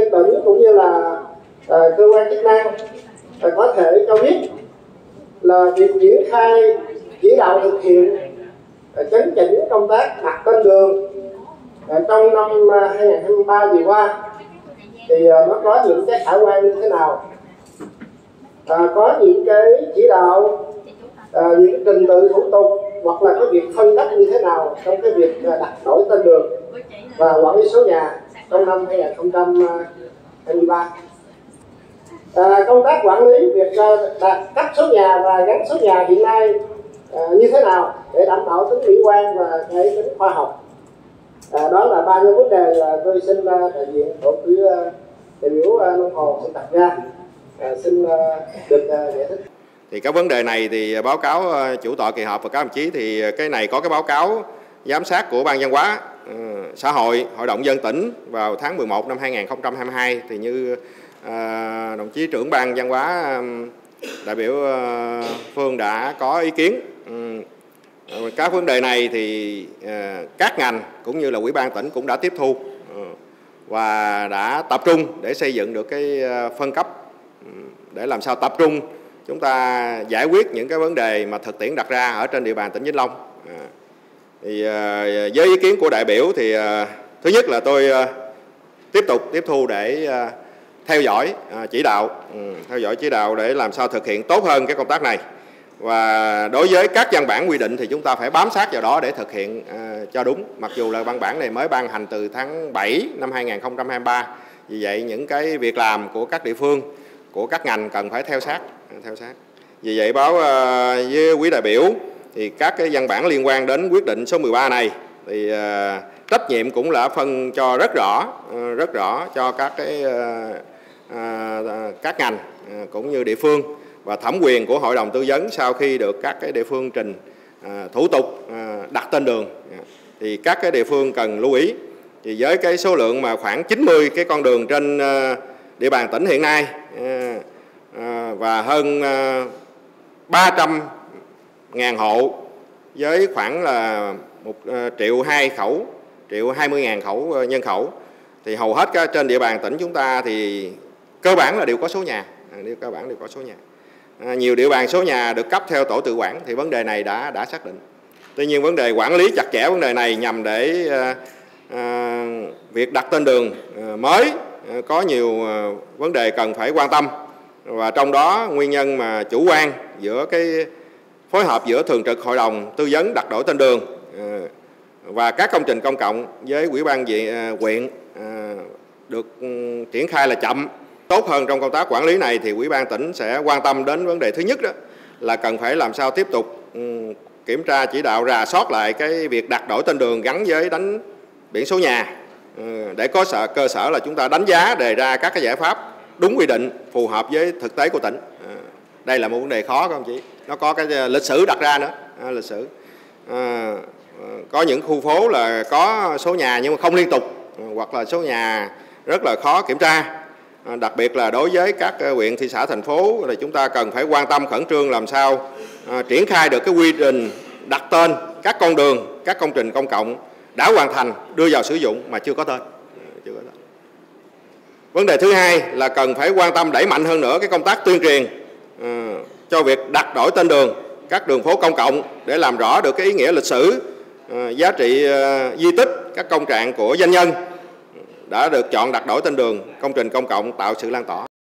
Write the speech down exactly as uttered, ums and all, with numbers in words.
dân tỉnh cũng như là à, cơ quan chức năng à, có thể cho biết là việc triển khai chỉ đạo thực hiện à, chấn chỉnh công tác đặt tên đường à, trong năm hai nghìn không trăm hai mươi ba vừa qua thì à, nó có những cái khả quan như thế nào, à, có những cái chỉ đạo, à, những cái trình tự thủ tục hoặc là cái việc phân cấp như thế nào trong cái việc à, đặt đổi tên đường và quản lý số nhà trong năm hai nghìn không trăm hai mươi ba. À, công tác quản lý việc uh, đặt cấp số nhà và gắn số nhà hiện nay uh, như thế nào để đảm bảo tính mỹ quan và cái tính khoa học. À, đó là ba nhóm vấn đề là tôi xin uh, đại diện của quý uh, đại biểu uh, Nông Hồ xin đặt ra. À, xin uh, được uh, giải thích. Thì các vấn đề này thì báo cáo uh, chủ tọa kỳ họp và các đồng chí thì cái này có cái báo cáo giám sát của Ban Văn hóa uh, xã hội Hội đồng dân tỉnh vào tháng mười một năm hai nghìn không trăm hai mươi hai thì như À, đồng chí trưởng ban văn hóa đại biểu uh, Phương đã có ý kiến. Um, các vấn đề này thì uh, các ngành cũng như là Ủy ban tỉnh cũng đã tiếp thu uh, và đã tập trung để xây dựng được cái uh, phân cấp um, để làm sao tập trung chúng ta giải quyết những cái vấn đề mà thực tiễn đặt ra ở trên địa bàn tỉnh Vĩnh Long. Uh, thì uh, với ý kiến của đại biểu thì uh, thứ nhất là tôi uh, tiếp tục tiếp thu để uh, theo dõi chỉ đạo, theo dõi chỉ đạo để làm sao thực hiện tốt hơn cái công tác này. Và đối với các văn bản quy định thì chúng ta phải bám sát vào đó để thực hiện uh, cho đúng. Mặc dù là văn bản này mới ban hành từ tháng bảy năm hai nghìn không trăm hai mươi ba. Vì vậy những cái việc làm của các địa phương, của các ngành cần phải theo sát, theo sát. Vì vậy báo uh, với quý đại biểu thì các cái văn bản liên quan đến quyết định số mười ba này thì uh, trách nhiệm cũng là phân cho rất rõ, uh, rất rõ cho các cái uh, À, các ngành à, cũng như địa phương, và thẩm quyền của hội đồng tư vấn sau khi được các cái địa phương trình à, thủ tục à, đặt tên đường à, thì các cái địa phương cần lưu ý. Thì với cái số lượng mà khoảng chín mươi cái con đường trên à, địa bàn tỉnh hiện nay à, à, và hơn à, ba trăm ngàn hộ với khoảng là một à, triệu hai khẩu, triệu hai mươi ngàn khẩu nhân khẩu, thì hầu hết các trên địa bàn tỉnh chúng ta thì cơ bản là đều có số nhà, à, đều cơ bản đều có số nhà. À, nhiều địa bàn số nhà được cấp theo tổ tự quản thì vấn đề này đã đã xác định. Tuy nhiên vấn đề quản lý chặt chẽ vấn đề này nhằm để à, à, việc đặt tên đường à, mới à, có nhiều à, vấn đề cần phải quan tâm, và trong đó nguyên nhân mà chủ quan giữa cái phối hợp giữa thường trực hội đồng tư vấn đặt đổi tên đường à, và các công trình công cộng với ủy ban huyện à, được triển khai là chậm. Tốt hơn trong công tác quản lý này thì Ủy ban tỉnh sẽ quan tâm đến vấn đề thứ nhất đó là cần phải làm sao tiếp tục um, kiểm tra chỉ đạo rà soát lại cái việc đặt đổi tên đường gắn với đánh biển số nhà uh, để có sở, cơ sở là chúng ta đánh giá đề ra các cái giải pháp đúng quy định phù hợp với thực tế của tỉnh. Uh, đây là một vấn đề khó các ông chí, nó có cái lịch sử đặt ra nữa, uh, lịch sử. Uh, uh, có những khu phố là có số nhà nhưng mà không liên tục, uh, hoặc là số nhà rất là khó kiểm tra. Đặc biệt là đối với các huyện, thị xã, thành phố thì chúng ta cần phải quan tâm khẩn trương làm sao à, triển khai được cái quy trình đặt tên các con đường, các công trình công cộng đã hoàn thành đưa vào sử dụng mà chưa có tên. Chưa có tên. Vấn đề thứ hai là cần phải quan tâm đẩy mạnh hơn nữa cái công tác tuyên truyền à, cho việc đặt đổi tên đường các đường phố công cộng để làm rõ được cái ý nghĩa lịch sử, à, giá trị à, di tích, các công trạng của danh nhân đã được chọn đặt đổi tên đường, công trình công cộng tạo sự lan tỏa.